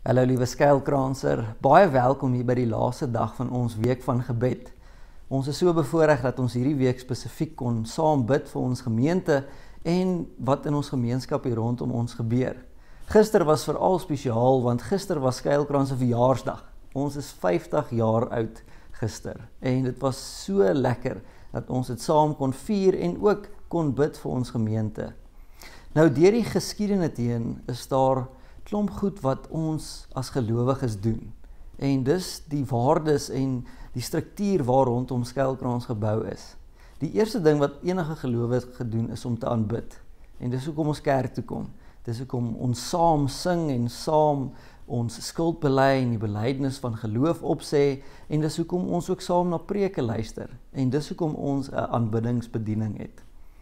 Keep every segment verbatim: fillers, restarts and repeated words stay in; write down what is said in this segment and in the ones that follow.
Hallo liewe skuilkraanser, baie welkom hier by die laaste dag van ons week van gebed. Ons is so bevoorreg dat ons hierdie week spesifiek kon saam bid vir ons gemeente en wat in ons gemeenskap hier rondom ons gebeur. Gister was veral spesiaal, want gister was Skuilkraans se verjaarsdag. Ons is vyftig jaar oud gister en dit was so lekker dat ons dit saam kon vier en ook kon bid vir ons gemeente. Nou deur die geskiedenis heen is daar klomp goed wat ons as gelowiges doen. En dis die waardes en die struktuur waar rondom Skuilkraans gebou is. Die eerste ding wat enige gelowige gedoen is om te aanbid. En dis hoekom ons kerk toe kom. Dis hoekom ons saam sing en saam ons skuld bely en die belydenis van geloof opsê. En dis hoekom ons ook saam na preke luister. En dis hoekom ons 'n aanbiddingsbediening het.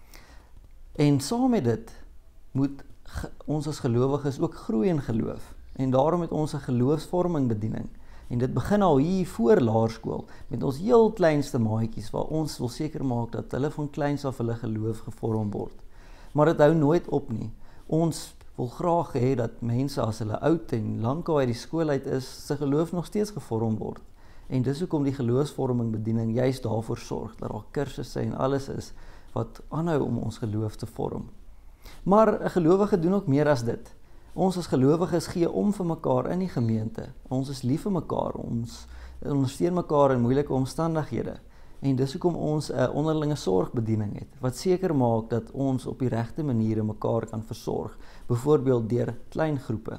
En saam met dit moet ons as gelowiges ook groei in geloof. En daarom het ons 'n geloofsvorming bediening. En dit begin al hier voor laerskool met ons heel kleinste maatjies waar ons wil seker maak dat hulle van kleins af hulle geloof gevorm word. Maar dit hou nooit op nie. Ons wil graag hê dat mense as hulle oud en lankal uit die skool uit is, se geloof nog steeds gevorm word. En dis hoekom die geloofsvorming bediening juist daarvoor sorg dat daar kursusse en alles is wat aanhou om ons geloof te vorm. Maar 'n gelowige doen ook meer as dit. Ons as gelowiges gee om vir mekaar in die gemeente. Ons is lief vir mekaar, ons ondersteun mekaar in moeilike omstandighede. En dis hoekom ons 'n onderlinge sorgbediening het, wat seker maak dat ons op die regte maniere mekaar kan versorg, byvoorbeeld deur klein groepe.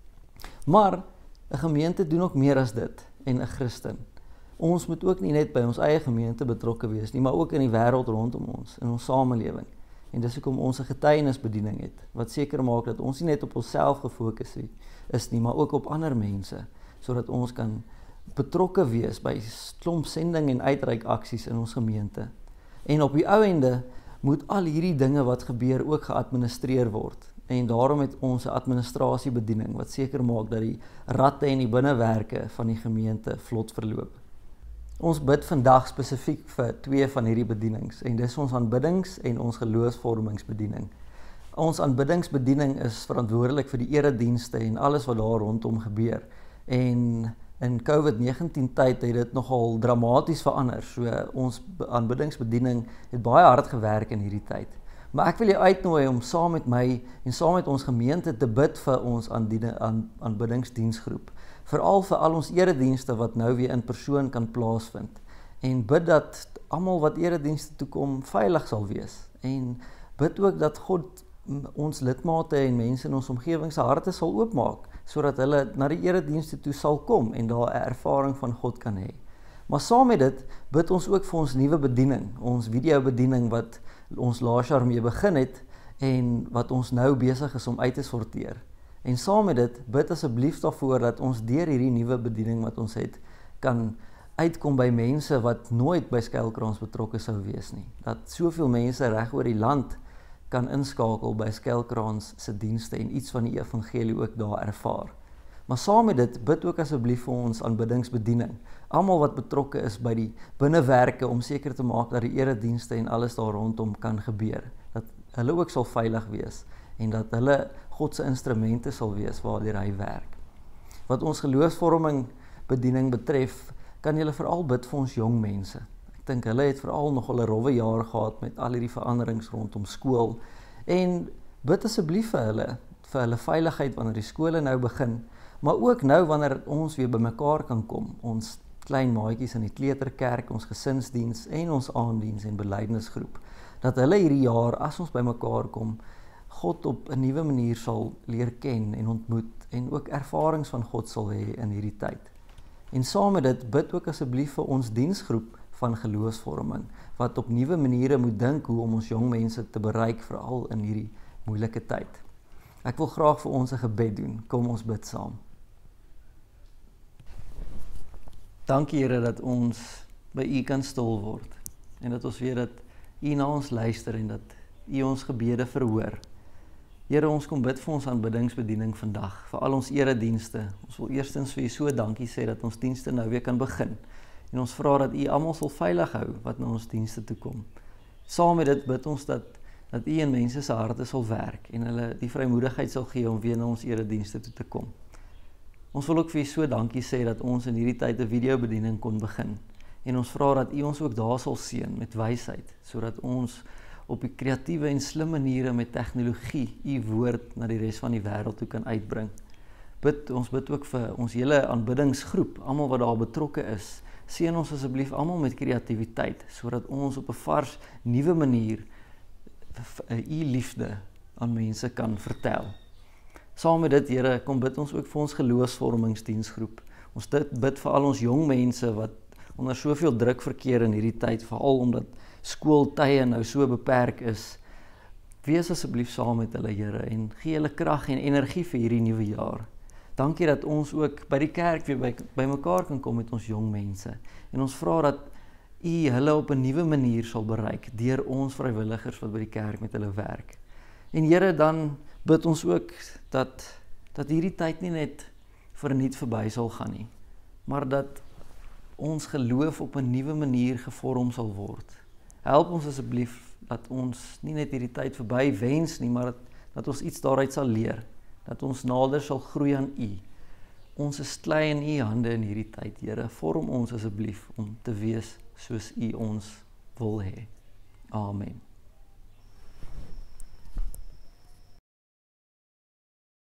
Maar 'n gemeente doen ook meer as dit en 'n Christen. Ons moet ook nie net by ons eie gemeente betrokke wees nie, maar ook in die wêreld rondom ons, in ons samelewing. En dis hoekom ons 'n getuienisbediening het, wat seker maak dat ons nie net op onsself gefokus is nie, maar ook op ander mense, sodat ons kan betrokke wees by klomp sending en uitreik aksies in ons gemeente. En op die ou ende moet al hierdie dinge wat gebeur ook geadministreer word. En daarom het ons 'n administrasiebediening wat seker maak dat die ratte en die binnewerke van die gemeente vlot verloop. Ons bid vandag spesifiek vir twee van hierdie bedienings en dis ons aanbiddings en ons geloofsvormingsbediening. Ons aanbiddingsbediening is verantwoordelik vir die eredienste en alles wat daar rondom gebeur. En in COVID negentien tyd het dit nogal dramaties verander. So ons aanbiddingsbediening het baie hard gewerk in hierdie tyd. Maar ek wil jou uitnooi om saam met my en saam met ons gemeente te bid vir ons aanbiddingsdiensgroep. Veral vir al ons eredienste wat nou weer in persoon kan plaasvind. En bid dat almal wat eredienste toe kom veilig sal wees. En bid ook dat God ons lidmate en mense in ons omgewing se harte sal oopmaak, sodat hulle na die eredienste toe sal kom en daar 'n ervaring van God kan hê. Maar saam met dit bid ons ook vir ons nuwe bediening, ons videobediening wat ons laas jaar mee begin het en wat ons nou besig is om uit te sorteer. En saam met dit bid asseblief daarvoor dat ons deur hierdie nuwe bediening wat ons het, kan uitkom by mense wat nooit by Skuilkraans betrokke sou wees nie. Dat soveel mense reg oor die land kan inskakel by Skuilkraans se dienste en iets van die evangelie ook daar ervaar. Maar saam met dit bid ook asseblief vir ons aanbiddingsbediening. Almal wat betrokke is by die binnewerke om seker te maak dat die eredienste en alles daar rondom kan gebeur. Dat hulle ook sal veilig wees en dat hulle God se instrumente sal wees waardeur hy werk. Wat ons geloofsvorming bediening betref, kan julle veral bid vir ons jong mense. Ek dink hulle het veral nogal 'n rowwe jaar gehad met al hierdie veranderings rondom skool en bid asseblief vir hulle, vir hulle veiligheid wanneer die skole nou begin, maar ook nou wanneer ons weer bymekaar kan kom, ons klein maatjies in die kleuterkerk, ons gesinsdiens en ons aanddiens en belydenisgroep, dat hulle hierdie jaar as ons bymekaar kom, God op 'n nuwe manier sal leer ken en ontmoet en ook ervarings van God sal hê in hierdie tyd. En saam met dit bid ook asseblief vir ons diensgroep van geloofsvorming wat op nuwe maniere moet dink hoe om ons jong mense te bereik veral in hierdie moeilike tyd. Ek wil graag vir ons 'n gebed doen. Kom ons bid saam. Dankie Here dat ons by U kan stil word en dat ons weet dat U na ons luister en dat U ons gebede verhoor. Here, ons kom bid vir ons aanbiddingsbediening vandag, vir al ons eredienste. Ons wil eerstens vir U so dankie sê dat ons dienste nou weer kan begin. En ons vra dat U almal sal veilig hou wat na ons dienste toe kom. Saam met dit bid ons dat dat U in mense se harte sal werk en hulle die vrymoedigheid sal gee om weer na ons eredienste toe te kom. Ons wil ook vir U so dankie sê dat ons in hierdie tyd 'n videobediening kon begin. En ons vra dat U ons ook daar sal seën met wysheid, sodat ons op die kreatiewe en slim maniere met tegnologie U woord na die res van die wêreld toe kan uitbring. Bid, ons bid ook vir ons hele aanbiddingsgroep, almal wat daar betrokke is. Seën ons asseblief almal met kreatiwiteit, sodat ons op 'n vars, nuwe manier U liefde aan mense kan vertel. Saam met dit, Here, kom bid ons ook vir ons geloofsvormingsdiensgroep. Ons bid vir al ons jong mense wat onder soveel druk verkeer in hierdie tyd, veral omdat skooltye nou so beperk is. Wees asseblief saam met hulle, Here, en gee hulle krag en energie vir hierdie nuwe jaar. Dankie dat ons ook by die kerk weer by, by mekaar kan kom met ons jong mense. En ons vra dat U hulle op 'n nuwe manier sal bereik deur ons vrywilligers wat by die kerk met hulle werk. En Here, dan bid ons ook dat dat hierdie tyd nie net verniet verby sal gaan nie, maar dat ons geloof op 'n nuwe manier gevorm sal word. Help ons asseblief dat ons nie net hierdie tyd verby wens nie, maar dat, dat ons iets daaruit sal leer. Dat ons nader sal groei aan U. Ons is klei in U hande in hierdie tyd, Here. Vorm ons asseblief om te wees soos U ons wil hê. Amen.